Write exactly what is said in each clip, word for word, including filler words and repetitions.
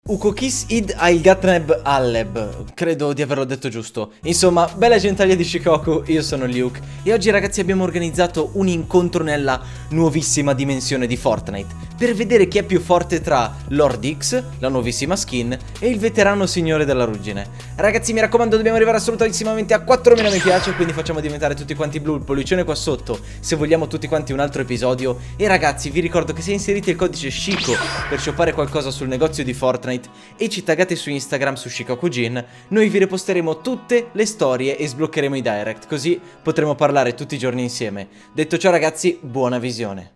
Ukokis id Ailgatneb Alleb, credo di averlo detto giusto. Insomma, bella gentaglia di Shikoku, io sono Luke e oggi ragazzi abbiamo organizzato un incontro nella nuovissima dimensione di Fortnite per vedere chi è più forte tra Lord X, la nuovissima skin, e il veterano signore della ruggine. Ragazzi, mi raccomando, dobbiamo arrivare assolutissimamente a quattromila mi piace, quindi facciamo diventare tutti quanti blu il pollicione qua sotto se vogliamo tutti quanti un altro episodio. E ragazzi, vi ricordo che se inserite il codice Shiko per shoppare qualcosa sul negozio di Fortnite e ci taggate su Instagram su Shikokujin, noi vi riposteremo tutte le storie e sbloccheremo i direct, così potremo parlare tutti i giorni insieme. Detto ciò ragazzi, buona visione.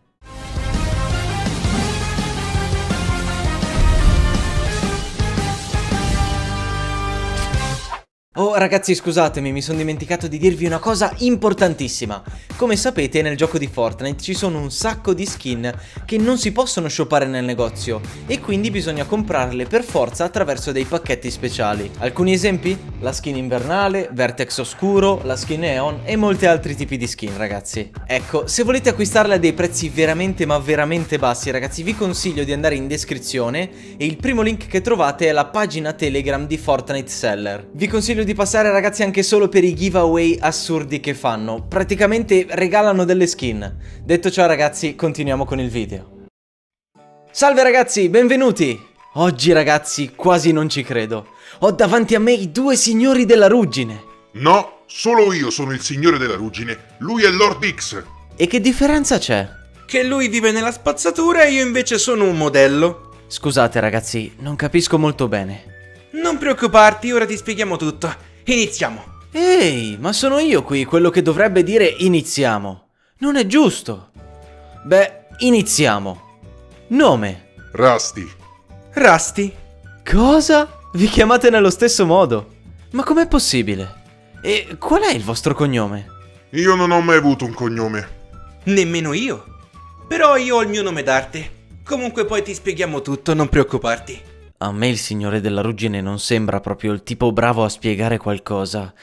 Oh ragazzi, scusatemi, mi sono dimenticato di dirvi una cosa importantissima. Come sapete, nel gioco di Fortnite ci sono un sacco di skin che non si possono shoppare nel negozio e quindi bisogna comprarle per forza attraverso dei pacchetti speciali. Alcuni esempi? La skin invernale, Vertex oscuro, la skin neon e molti altri tipi di skin, ragazzi. Ecco, se volete acquistarle a dei prezzi veramente ma veramente bassi, ragazzi, vi consiglio di andare in descrizione e il primo link che trovate è la pagina Telegram di Fortnite Seller. Vi consiglio di passare ragazzi anche solo per i giveaway assurdi che fanno, praticamente regalano delle skin. Detto ciò ragazzi, continuiamo con il video. Salve ragazzi, benvenuti! Oggi ragazzi quasi non ci credo, ho davanti a me i due signori della ruggine. No, solo io sono il signore della ruggine, lui è Lord X. E che differenza c'è? Che lui vive nella spazzatura e io invece sono un modello. Scusate ragazzi, non capisco molto bene. Non preoccuparti, ora ti spieghiamo tutto. Iniziamo. Ehi, ma sono io qui quello che dovrebbe dire iniziamo. Non è giusto. Beh, iniziamo. Nome. Rusty. Rusty. Cosa? Vi chiamate nello stesso modo? Ma com'è possibile? E qual è il vostro cognome? Io non ho mai avuto un cognome. Nemmeno io. Però io ho il mio nome d'arte. Comunque poi ti spieghiamo tutto, non preoccuparti. A me il signore della ruggine non sembra proprio il tipo bravo a spiegare qualcosa.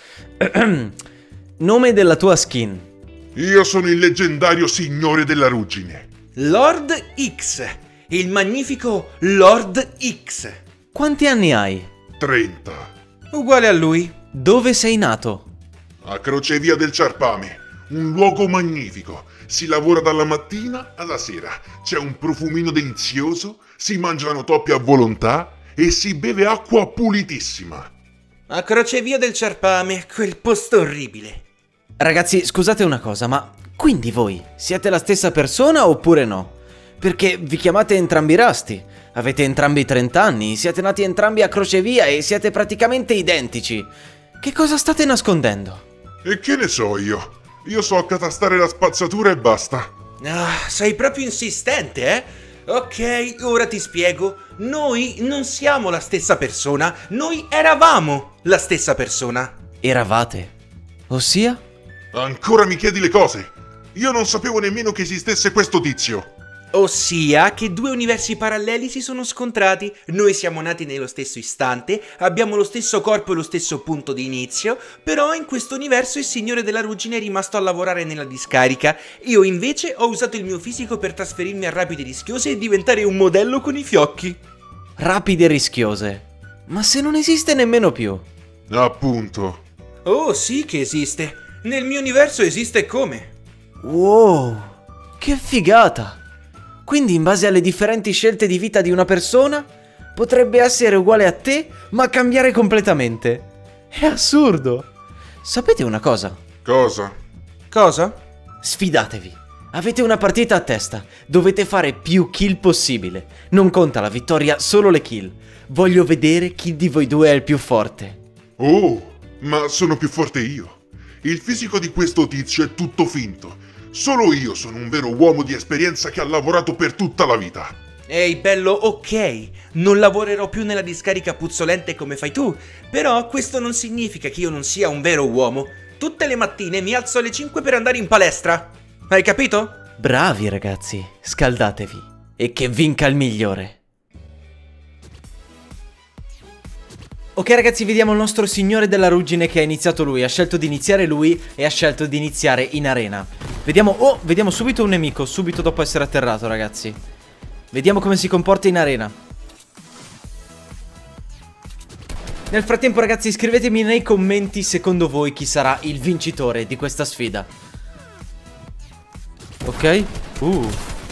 Nome della tua skin. Io sono il leggendario signore della ruggine. Lord X. Il magnifico Lord X. Quanti anni hai? trenta. Uguale a lui. Dove sei nato? A Crocevia del Ciarpame. Un luogo magnifico. Si lavora dalla mattina alla sera. C'è un profumino delizioso, si mangiano topi a volontà e si beve acqua pulitissima. A Crocevia del Ciarpame, quel posto orribile. Ragazzi, scusate una cosa, ma quindi voi siete la stessa persona oppure no? Perché vi chiamate entrambi Rusty, avete entrambi trenta anni, siete nati entrambi a Crocevia e siete praticamente identici. Che cosa state nascondendo? E che ne so io? Io so accatastare la spazzatura e basta. Ah, sei proprio insistente, eh? Ok, ora ti spiego. Noi non siamo la stessa persona, noi eravamo la stessa persona. Eravate? Ossia? Ancora mi chiedi le cose? Io non sapevo nemmeno che esistesse questo tizio. Ossia che due universi paralleli si sono scontrati. Noi siamo nati nello stesso istante, abbiamo lo stesso corpo e lo stesso punto di inizio, però in questo universo il signore della ruggine è rimasto a lavorare nella discarica. Io invece ho usato il mio fisico per trasferirmi a rapide rischiose e diventare un modello con i fiocchi. Rapide rischiose? Ma se non esiste nemmeno più. Appunto. Oh sì che esiste. Nel mio universo esiste come. Wow, che figata! Quindi in base alle differenti scelte di vita di una persona potrebbe essere uguale a te ma cambiare completamente. È assurdo. Sapete una cosa? Cosa? Cosa? Sfidatevi. Avete una partita a testa. Dovete fare più kill possibile. Non conta la vittoria, solo le kill. Voglio vedere chi di voi due è il più forte. Oh, ma sono più forte io. Il fisico di questo tizio è tutto finto. Solo io sono un vero uomo di esperienza che ha lavorato per tutta la vita. Ehi bello, ok, non lavorerò più nella discarica puzzolente come fai tu, però questo non significa che io non sia un vero uomo. Tutte le mattine mi alzo alle cinque per andare in palestra. Hai capito? Bravi ragazzi, scaldatevi. E che vinca il migliore. Ok ragazzi, vediamo il nostro signore della ruggine che ha iniziato lui. Ha scelto di iniziare lui e ha scelto di iniziare in arena. Vediamo, oh, vediamo subito un nemico, subito dopo essere atterrato ragazzi. Vediamo come si comporta in arena. Nel frattempo ragazzi scrivetemi nei commenti secondo voi chi sarà il vincitore di questa sfida. Ok. Uh.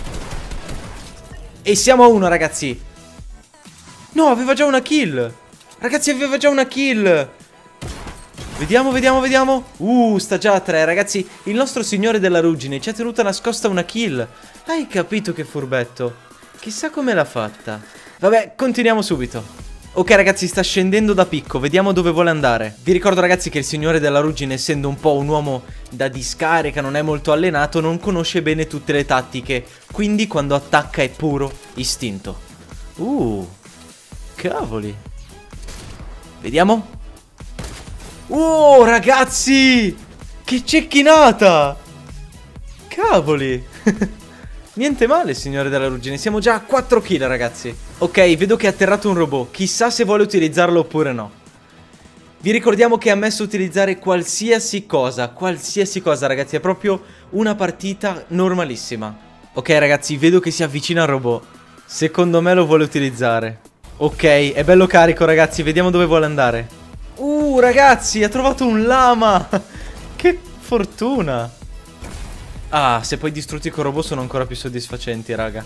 E siamo a uno ragazzi. No, aveva già una kill. Ragazzi, aveva già una kill. Vediamo, vediamo, vediamo. Uh, sta già a tre, ragazzi. Il nostro signore della ruggine ci ha tenuta nascosta una kill. Hai capito che furbetto? Chissà come l'ha fatta. Vabbè, continuiamo subito. Ok ragazzi, sta scendendo da picco, vediamo dove vuole andare. Vi ricordo ragazzi che il signore della ruggine, essendo un po' un uomo da discarica, non è molto allenato, non conosce bene tutte le tattiche. Quindi quando attacca è puro istinto. Uh, cavoli. Vediamo. Oh ragazzi, che cecchinata. Cavoli. Niente male signore della ruggine, siamo già a quattro kill ragazzi. Ok, vedo che è atterrato un robot, chissà se vuole utilizzarlo oppure no. Vi ricordiamo che è ammesso utilizzare qualsiasi cosa, qualsiasi cosa ragazzi, è proprio una partita normalissima. Ok ragazzi, vedo che si avvicina al robot, secondo me lo vuole utilizzare. Ok, è bello carico ragazzi, vediamo dove vuole andare. Uh ragazzi, ha trovato un lama. Che fortuna. Ah, se poi distrutti col robot sono ancora più soddisfacenti, raga.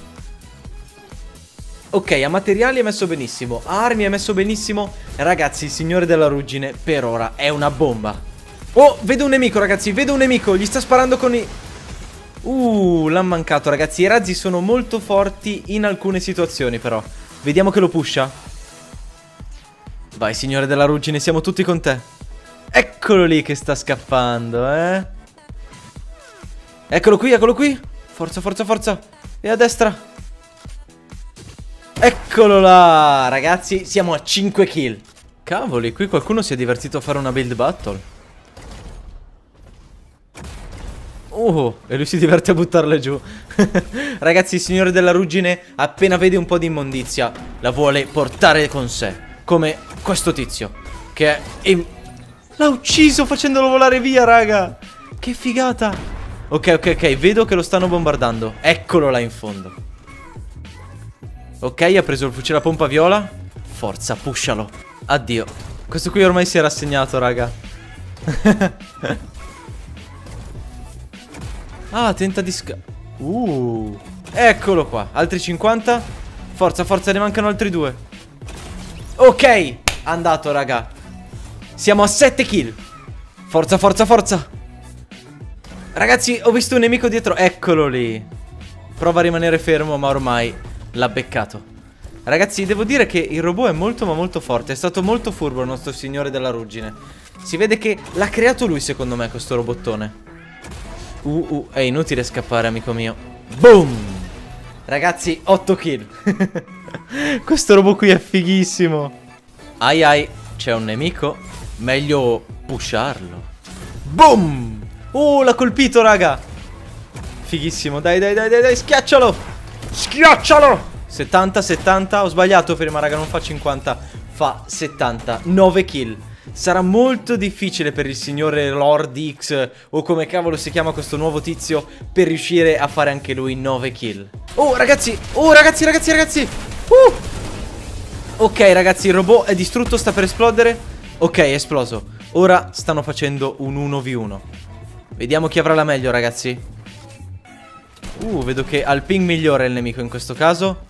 Ok, a materiali è messo benissimo, a armi è messo benissimo. Ragazzi, il signore della ruggine per ora è una bomba. Oh, vedo un nemico, ragazzi, vedo un nemico. Gli sta sparando con i... Uh, l'ha mancato, ragazzi. I razzi sono molto forti in alcune situazioni, però. Vediamo che lo pusha. Vai, signore della ruggine, siamo tutti con te. Eccolo lì che sta scappando, eh. Eccolo qui, eccolo qui. Forza, forza, forza. E a destra. Eccolo là. Ragazzi, siamo a cinque kill. Cavoli, qui qualcuno si è divertito a fare una build battle. Oh, e lui si diverte a buttarle giù. Ragazzi, il signore della ruggine, appena vede un po' di immondizia, la vuole portare con sé. Come questo tizio, che è... L'ha ucciso facendolo volare via, raga. Che figata. Ok, ok, ok, vedo che lo stanno bombardando. Eccolo là in fondo. Ok, ha preso il fucile a pompa viola. Forza, pushalo. Addio. Questo qui ormai si è rassegnato, raga. Ah, tenta di sca... Uh, eccolo qua. Altri cinquanta. Forza, forza, ne mancano altri due. Ok, andato, raga. Siamo a sette kill. Forza, forza, forza. Ragazzi, ho visto un nemico dietro. Eccolo lì. Prova a rimanere fermo, ma ormai l'ha beccato. Ragazzi, devo dire che il robot è molto ma molto forte. È stato molto furbo il nostro signore della ruggine. Si vede che l'ha creato lui, secondo me, questo robottone. Uh, uh, è inutile scappare, amico mio. Boom. Ragazzi, otto kill. Questo robot qui è fighissimo. Ai ai, c'è un nemico. Meglio pusharlo. Boom. Oh, l'ha colpito, raga. Fighissimo, dai, dai, dai, dai, dai, schiaccialo. Schiaccialo. settanta, settanta, ho sbagliato prima, raga, non fa cinquanta. Fa settanta, nove kill. Sarà molto difficile per il signore Lord X, o come cavolo si chiama questo nuovo tizio, per riuscire a fare anche lui nove kill. Oh, ragazzi, oh, ragazzi, ragazzi, ragazzi. uh. Ok, ragazzi, il robot è distrutto, sta per esplodere. Ok, è esploso. Ora stanno facendo un uno vu uno. Vediamo chi avrà la meglio, ragazzi. Uh, vedo che ha il ping migliore il nemico in questo caso.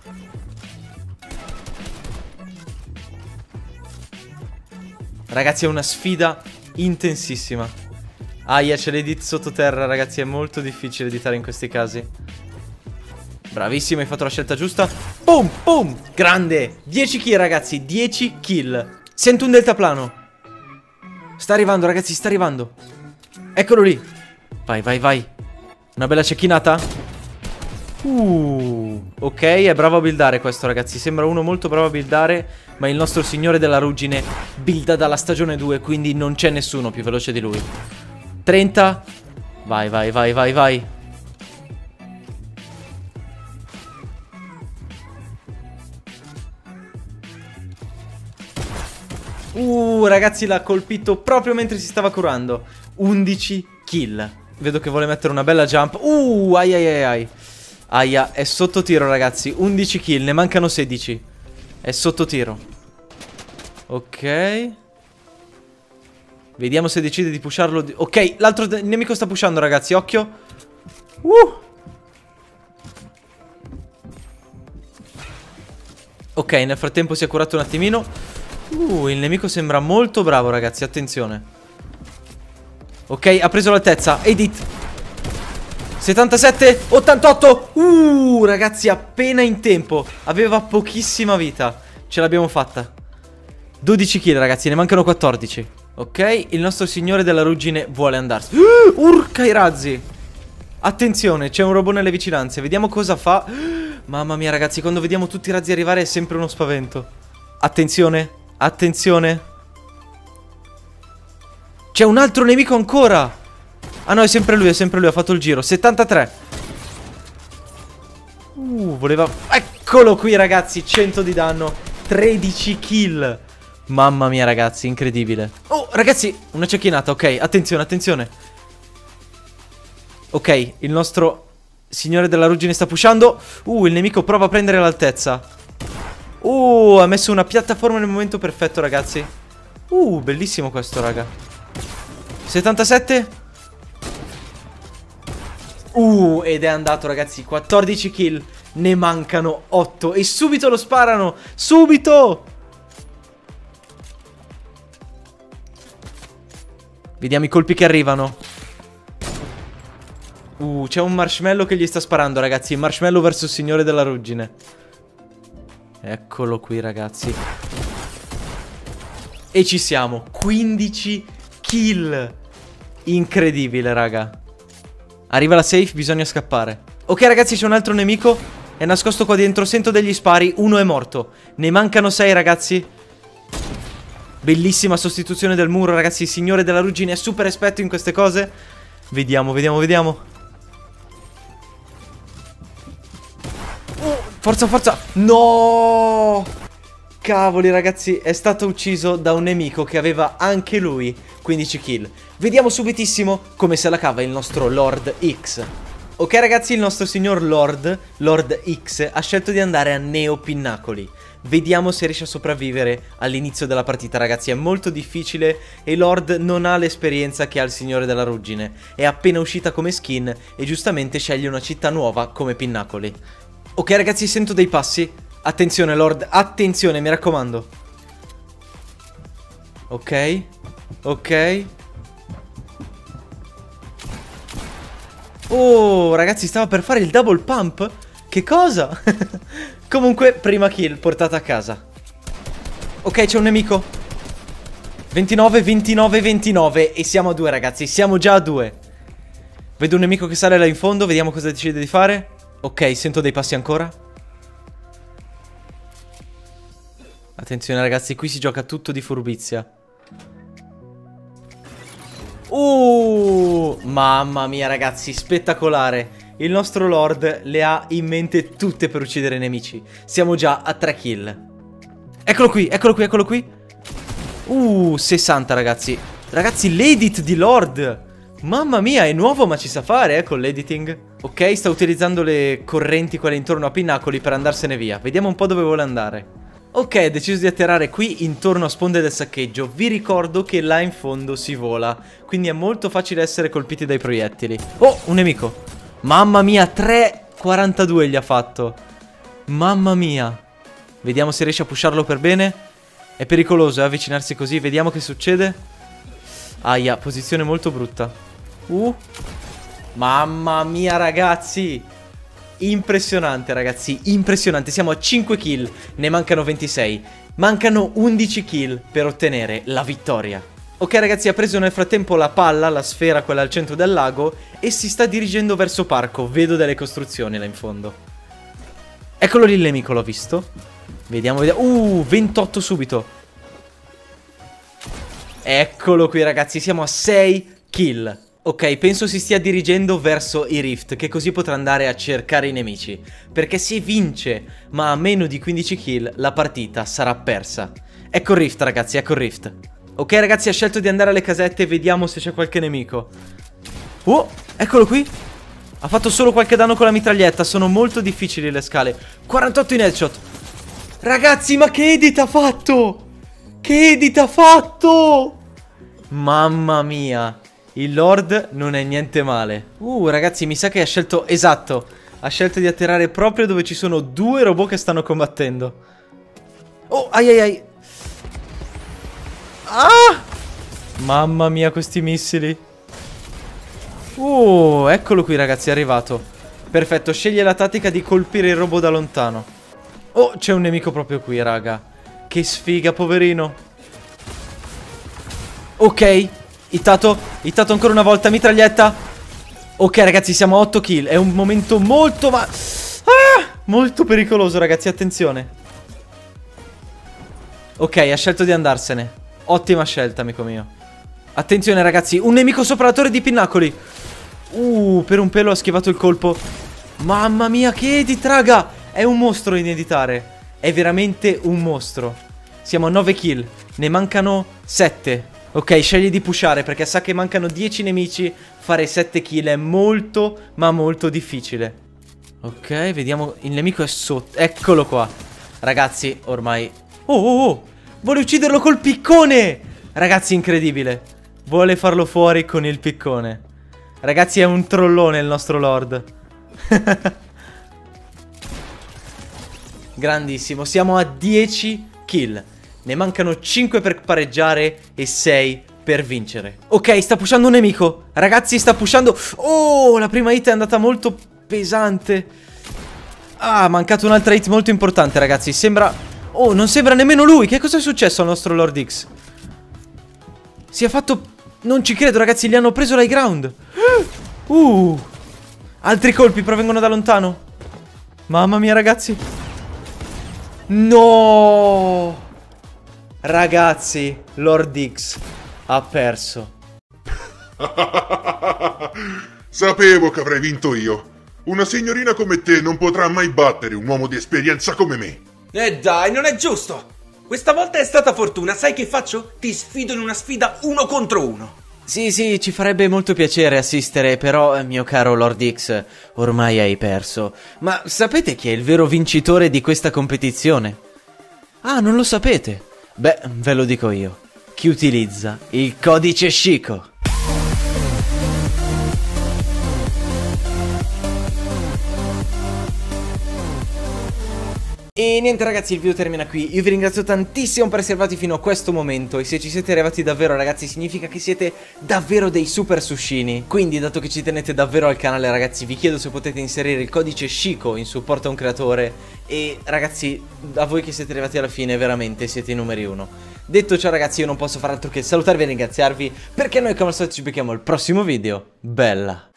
Ragazzi, è una sfida intensissima. Aia, c'è l'edit sottoterra, ragazzi, è molto difficile editare in questi casi. Bravissimo, hai fatto la scelta giusta. Boom, boom, grande. dieci kill, ragazzi, dieci kill. Sento un deltaplano. Sta arrivando, ragazzi, sta arrivando. Eccolo lì. Vai, vai, vai. Una bella cecchinata. Uh, ok, è bravo a buildare questo, ragazzi. Sembra uno molto bravo a buildare, ma il nostro signore della ruggine builda dalla stagione due, quindi non c'è nessuno più veloce di lui. trenta. Vai, vai, vai, vai, vai. Uh, ragazzi, l'ha colpito proprio mentre si stava curando. undici kill. Vedo che vuole mettere una bella jump. Uh, ai ai ai ai. Aia, è sotto tiro, ragazzi. undici kill, ne mancano sedici. È sotto tiro. Ok. Vediamo se decide di pusharlo di... Ok, l'altro nemico sta pushando, ragazzi, occhio. Uh. Ok, nel frattempo si è curato un attimino. Uh, il nemico sembra molto bravo, ragazzi, attenzione. Ok, ha preso l'altezza. Edit. settantasette, ottantotto. Uh, ragazzi, appena in tempo. Aveva pochissima vita. Ce l'abbiamo fatta. dodici kill, ragazzi, ne mancano quattordici. Ok, il nostro signore della ruggine vuole andarsene. uh, Urca i razzi. Attenzione, c'è un robot nelle vicinanze. Vediamo cosa fa. Mamma mia, ragazzi, quando vediamo tutti i razzi arrivare è sempre uno spavento. Attenzione, attenzione. C'è un altro nemico ancora. Ah no, è sempre lui, è sempre lui, ha fatto il giro. settantatré. Uh, voleva... Eccolo qui, ragazzi, cento di danno, tredici kill. Mamma mia, ragazzi, incredibile. Oh, ragazzi, una cecchinata, ok, attenzione, attenzione. Ok, il nostro signore della ruggine sta pushando. Uh, il nemico prova a prendere l'altezza. Uh, ha messo una piattaforma nel momento perfetto, ragazzi. Uh, bellissimo questo, raga. settantasette. Uh, ed è andato, ragazzi, quattordici kill. Ne mancano otto. E subito lo sparano. Subito. Vediamo i colpi che arrivano. Uh, c'è un marshmallow che gli sta sparando, ragazzi. Marshmallow verso il signore della ruggine. Eccolo qui, ragazzi. E ci siamo. quindici kill. Incredibile, raga. Arriva la safe, bisogna scappare. Ok, ragazzi, c'è un altro nemico. È nascosto qua dentro, sento degli spari. Uno è morto. Ne mancano sei, ragazzi. Bellissima sostituzione del muro, ragazzi. Il signore della ruggine è super esperto in queste cose. Vediamo, vediamo, vediamo. Oh, forza, forza. No! Cavoli, ragazzi, è stato ucciso da un nemico che aveva anche lui quindici kill. Vediamo subitissimo come se la cava il nostro Lord X. Ok, ragazzi, il nostro signor Lord, Lord X, ha scelto di andare a Neo Pinnacoli. Vediamo se riesce a sopravvivere all'inizio della partita, ragazzi. È molto difficile e Lord non ha l'esperienza che ha il signore della ruggine. È appena uscita come skin e giustamente sceglie una città nuova come Pinnacoli. Ok, ragazzi, sento dei passi. Attenzione, Lord, attenzione, mi raccomando. Ok, ok. Oh, ragazzi, stava per fare il double pump. Che cosa? Comunque, prima kill portata a casa. Ok, c'è un nemico. ventinove, ventinove, ventinove. E siamo a due, ragazzi, siamo già a due. Vedo un nemico che sale là in fondo. Vediamo cosa decide di fare. Ok, sento dei passi ancora. Attenzione, ragazzi, qui si gioca tutto di furbizia. Uh, mamma mia, ragazzi, spettacolare. Il nostro Lord le ha in mente tutte per uccidere i nemici. Siamo già a tre kill. Eccolo qui, eccolo qui, eccolo qui. Uh, sessanta, ragazzi. Ragazzi, l'edit di Lord. Mamma mia, è nuovo ma ci sa fare, eh, con l'editing. Ok, sta utilizzando le correnti quelle intorno a Pinnacoli per andarsene via. Vediamo un po' dove vuole andare. Ok, ha deciso di atterrare qui intorno a sponde del saccheggio. Vi ricordo che là in fondo si vola, quindi è molto facile essere colpiti dai proiettili. Oh, un nemico. Mamma mia, tre quarantadue gli ha fatto. Mamma mia. Vediamo se riesce a pusharlo per bene. È pericoloso, eh, avvicinarsi così. Vediamo che succede. Aia, posizione molto brutta. Uh. Mamma mia, ragazzi. Impressionante, ragazzi, impressionante. Siamo a cinque kill, ne mancano ventisei. Mancano undici kill per ottenere la vittoria. Ok, ragazzi, ha preso nel frattempo la palla, la sfera, quella al centro del lago, e si sta dirigendo verso parco. Vedo delle costruzioni là in fondo. Eccolo lì il nemico, l'ho visto. Vediamo, vediamo. Uh, ventotto subito. Eccolo qui, ragazzi, siamo a sei kill. Ok, penso si stia dirigendo verso i rift, che così potrà andare a cercare i nemici. Perché se vince, ma a meno di quindici kill, la partita sarà persa. Ecco il rift, ragazzi, ecco il rift. Ok, ragazzi, ha scelto di andare alle casette, vediamo se c'è qualche nemico. Oh, eccolo qui. Ha fatto solo qualche danno con la mitraglietta, sono molto difficili le scale. quarantotto in headshot. Ragazzi, ma che edit ha fatto? Che edit ha fatto? Mamma mia, il Lord non è niente male. Uh, ragazzi, mi sa che ha scelto, esatto, ha scelto di atterrare proprio dove ci sono due robot che stanno combattendo. Oh, ai ai ai. Ah! Mamma mia, questi missili. Uh, eccolo qui, ragazzi, è arrivato. Perfetto, sceglie la tattica di colpire il robot da lontano. Oh, c'è un nemico proprio qui, raga. Che sfiga, poverino. Ok, hittato, hittato ancora una volta, mitraglietta. Ok, ragazzi, siamo a otto kill. È un momento molto ma... Ah, molto pericoloso, ragazzi, attenzione. Ok, ha scelto di andarsene. Ottima scelta, amico mio. Attenzione, ragazzi, un nemico sopra la torre di pinnacoli. Uh, per un pelo ha schivato il colpo. Mamma mia, che edit, raga. È un mostro in editare. È veramente un mostro. Siamo a nove kill. Ne mancano sette. Ok, scegli di pushare perché sa che mancano dieci nemici. Fare sette kill è molto, ma molto difficile. Ok, vediamo. Il nemico è sotto. Eccolo qua. Ragazzi, ormai... Oh, oh, oh. Vuole ucciderlo col piccone. Ragazzi, incredibile. Vuole farlo fuori con il piccone. Ragazzi, è un trollone il nostro Lord. Grandissimo. Siamo a dieci kill. Ne mancano cinque per pareggiare e sei per vincere. Ok, sta pushando un nemico. Ragazzi, sta pushando. Oh, la prima hit è andata molto pesante. Ah, ha mancato un'altra hit molto importante, ragazzi. Sembra... Oh, non sembra nemmeno lui. Che cosa è successo al nostro Lord X? Si è fatto... Non ci credo, ragazzi, gli hanno preso l'high ground. Uh, altri colpi provengono da lontano. Mamma mia, ragazzi. No. Ragazzi, Lord X ha perso. Sapevo che avrei vinto io. Una signorina come te non potrà mai battere un uomo di esperienza come me. Eh dai, non è giusto. Questa volta è stata fortuna. Sai che faccio? Ti sfido in una sfida uno contro uno. Sì, sì, ci farebbe molto piacere assistere, però, mio caro Lord X, ormai hai perso. Ma sapete chi è il vero vincitore di questa competizione? Ah, non lo sapete? Beh, ve lo dico io. Chi utilizza il codice Chico. E niente, ragazzi, il video termina qui. Io vi ringrazio tantissimo per essere arrivati fino a questo momento. E se ci siete arrivati davvero, ragazzi, significa che siete davvero dei super sushini. Quindi, dato che ci tenete davvero al canale, ragazzi, vi chiedo se potete inserire il codice Chico in supporto a un creatore. E ragazzi, a voi che siete arrivati alla fine, veramente siete i numeri uno. Detto ciò, ragazzi, io non posso fare altro che salutarvi e ringraziarvi, perché noi come al solito ci becchiamo al prossimo video. Bella!